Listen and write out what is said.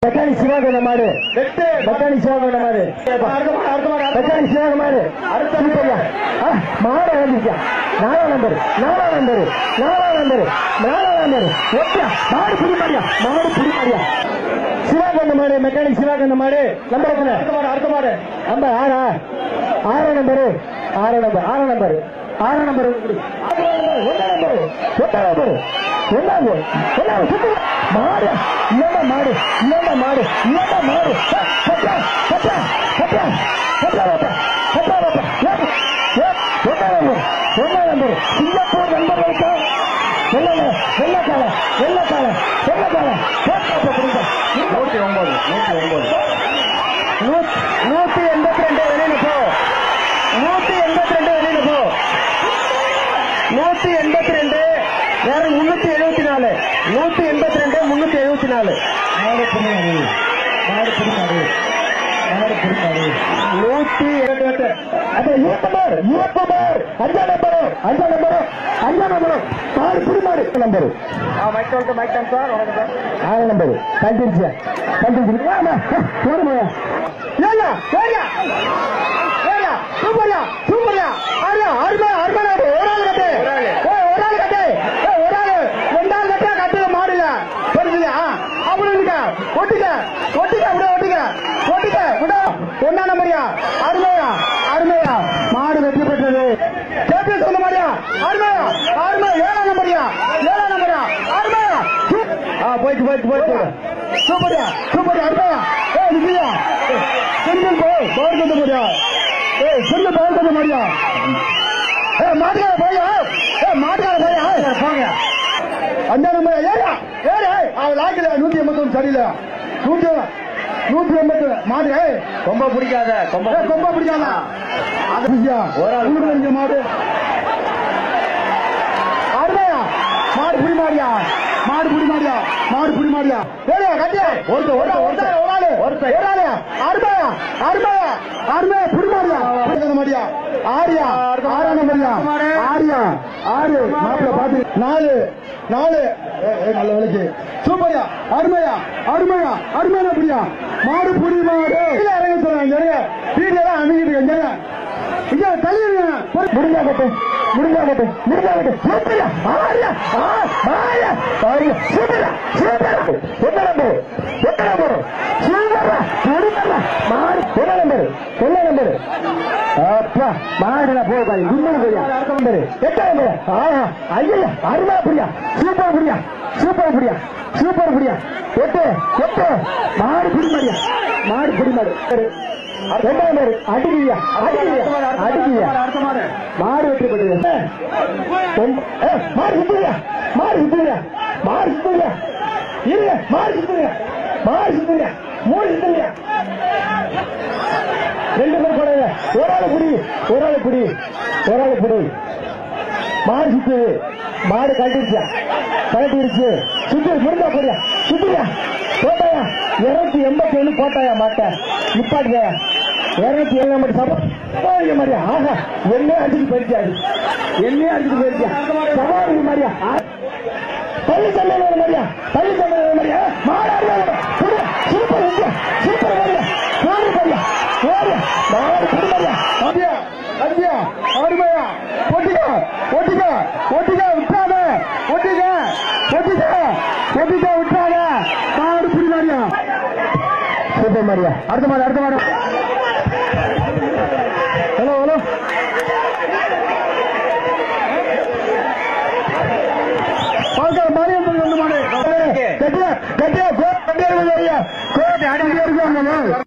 mechanic சிவாகன மாடு mechanic சிவாகன மாடு mechanic சிவாகன மாடு அடுத்த மாட வந்துச்சா 4ஆம் நம்பர் ஒட்டியா மாடு புடி மாடியா சிவாகன மாடு மெக்கானிக் சிவாகன மாடு நம்பர் அடுத்த மாடு நம்பர் 6ஆம் நம்பர் மாடு மாடு சிங்கப்பூர் நம்பர் வெள்ளக்கால 182 வெளியில போ 182 வெளியில போ 182 வேற 374 182 அருமையா மாடு வெற்றி பெற்றது சொல்ல மாடியா அருமையா 7ஆம் நம்பரியா அருமையா போயிட்டு சூப்பரியா அருமையா விஜயா செஞ்சல் பவர் கொண்டு முடியா செல்லு பவர் கொண்டு முடியா மாட்டுக்கார போயா போங்க 5ஆம் நம்பர் ஏறா அவன் லாக்கில 181 சரியில்லை 180 மாடு ரொம்ப பிடிக்காத அது மாடு அருமையா மாடு புடி மாடியா கட்டியா அருமையா புடி மாடியா ஆரியா 6 மாப்பிள்ள பாத்து 4 நல்ல வேலைக்கு சூப்பரியா அருமையா புரியா மாடு புடி மாடு இறங்க சொல்றாங்க வீட்டுல தான் அமைக்கிட்டு இருக்காங்க முடிஞ்சா கட்டு சூப்பரியா ஆரியா மாடுல போய் கும்பல் போயா 8ஆம் நம்பர் ஐயா அருமையா புரியா சூப்பர் புரியா 8 மாடு புடி மாடு 2ஆம் நம்பர் அடிக்கியா மாடு வெற்றி பெற்றது மாடு சுத்துறியா இல்ல மாடு சுத்துறியா 3 சுத்துறியா 2 பேர் போடுங்க ஒரு ஆளு புடி மாடு சுத்துது மாடு கழட்டிருச்சு சுத்து முடிஞ்சா போறியா போட்டாயா 281 போட்டாயா மாட்ட நிப்பாட்டியா 270 சவாரி மாதிரியா ஆஹா என்னையே அடிச்சுட்டு போயிருச்சா சவாரி மாதிரியா பள்ளி சந்தையில மாதிரியா மாடு சூப்பர் மாதிரியா மாடு புடி மாதிரியா அருமையா விட்டாத விட்டாத மாடு புடி மாதிரியா சூப்பர் மாதிரியா அடுத்த மாடு ஹலோ பால்கார மாரியம் வந்து மாடு கட்டியா கோட்டை அடிக்கடி இருக்காங்க